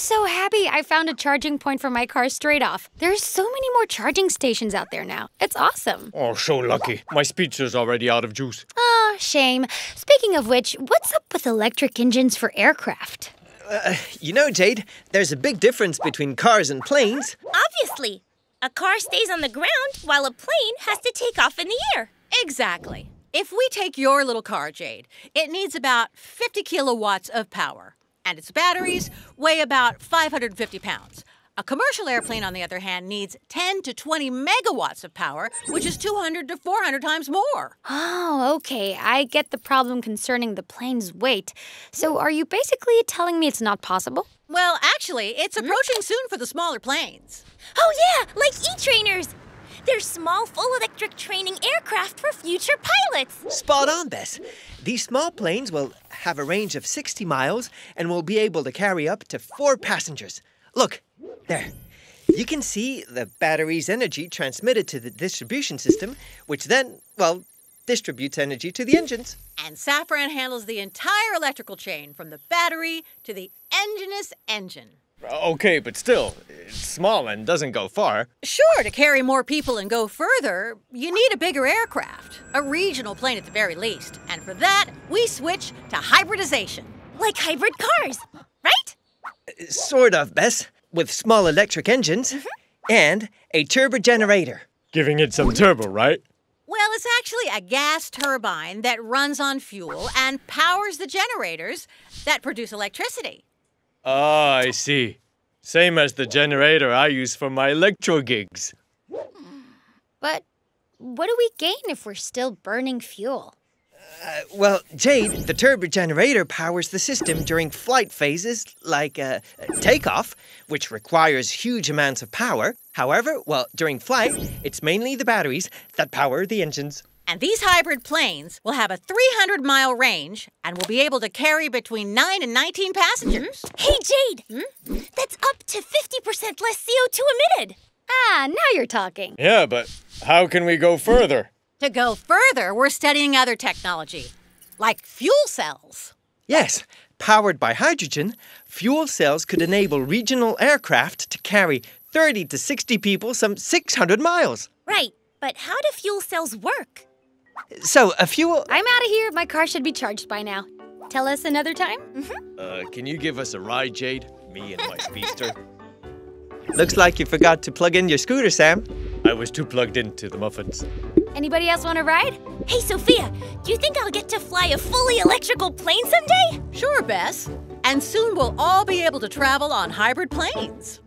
so happy I found a charging point for my car straight off. There's so many more charging stations out there now. It's awesome. Oh, so lucky. My speedster's already out of juice. Ah, shame. Speaking of which, what's up with electric engines for aircraft? You know, Jade, there's a big difference between cars and planes. Obviously. A car stays on the ground while a plane has to take off in the air. Exactly. If we take your little car, Jade, it needs about 50 kilowatts of power. And its batteries weigh about 550 pounds. A commercial airplane, on the other hand, needs 10 to 20 megawatts of power, which is 200 to 400 times more. Oh, okay. I get the problem concerning the plane's weight. So are you basically telling me it's not possible? Well, actually, it's approaching soon for the smaller planes. Oh yeah, like E-trainers. They're small, full-electric training aircraft for future pilots. Spot on, Bess. These small planes will have a range of 60 miles and will be able to carry up to 4 passengers. Look, there. You can see the battery's energy transmitted to the distribution system, which then, well, distributes energy to the engines. And Safran handles the entire electrical chain from the battery to the engine's engine. Okay, but still, it's small and doesn't go far. Sure, to carry more people and go further, you need a bigger aircraft. A regional plane at the very least. And for that, we switch to hybridization. Like hybrid cars, right? Sort of, Bess, with small electric engines and a turbo generator. Giving it some turbo, right? Well, it's actually a gas turbine that runs on fuel and powers the generators that produce electricity. Ah, I see. Same as the generator I use for my electro gigs. But what do we gain if we're still burning fuel? Well, Jade, the turbo generator powers the system during flight phases like takeoff, which requires huge amounts of power. However, well, during flight, it's mainly the batteries that power the engines. And these hybrid planes will have a 300-mile range and will be able to carry between 9 and 19 passengers. Hey, Jade! That's up to 50% less CO2 emitted. Ah, now you're talking. Yeah, but how can we go further? To go further, we're studying other technology, like fuel cells. Yes, powered by hydrogen, fuel cells could enable regional aircraft to carry 30 to 60 people some 600 miles. Right, but how do fuel cells work? So, a fuel... I'm out of here. My car should be charged by now. Tell us another time? Can you give us a ride, Jade? Me and my speedster. Looks like you forgot to plug in your scooter, Sam. I was too plugged into the muffins. Anybody else want to ride? Hey, Sophia, do you think I'll get to fly a fully electrical plane someday? Sure, Bess. And soon we'll all be able to travel on hybrid planes.